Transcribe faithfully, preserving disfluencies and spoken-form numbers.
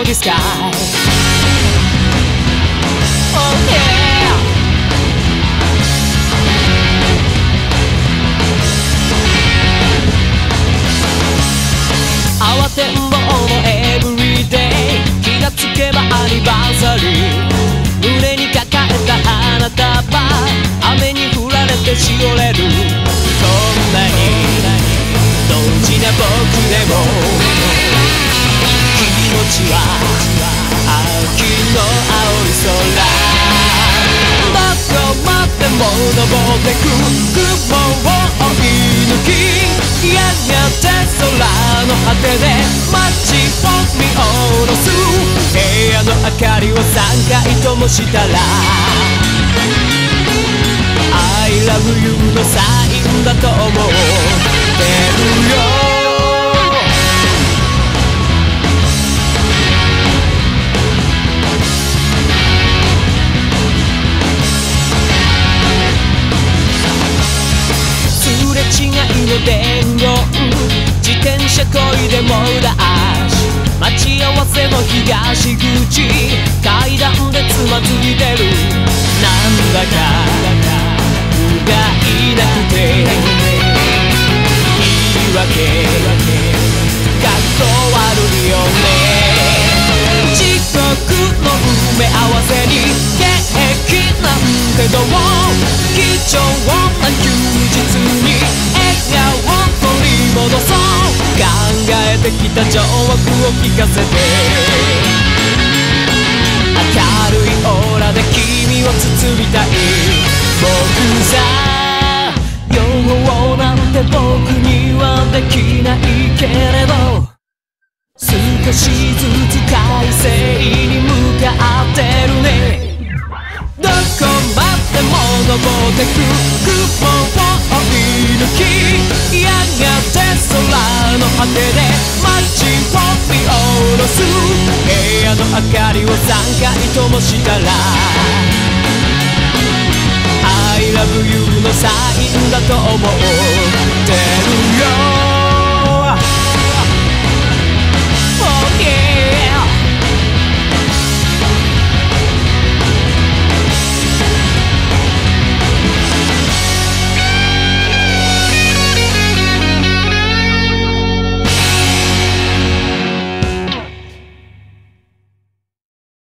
the sky. Oh yeah.慌てんぼうのエブリデイ、気がつけばアニバーサリー。胸に抱えた花束、雨に降られてしおれる。こんなにドジな僕でも気持ちは秋の青い空。どこまでも登ってく雲を追い抜き、やがて空の果てで街を見下ろす。部屋の明かりをさんかいともしたら I love you のサインだと思ってるよ。すれ違いの伝言、自転車こいで猛ダッシュ、待ち合わせの東口、階段でつまずいてる。なんだか不甲斐なくて言い訳がっ悪いよね。時刻の埋め合わせにケーキなんてどう、貴重な休日に笑顔を取り戻そう。考えてきたジョークを聞かせて、明るいオーラで君を包みたい。僕さ予報なんて僕にはできないけれど、少しずつ快晴に向かってるね。どこまでも登ってく雲を追い抜き、やがて空の果てで街を見下ろす。部屋の明かりをさんかいともしたら I love you のサインだと思ってるよ。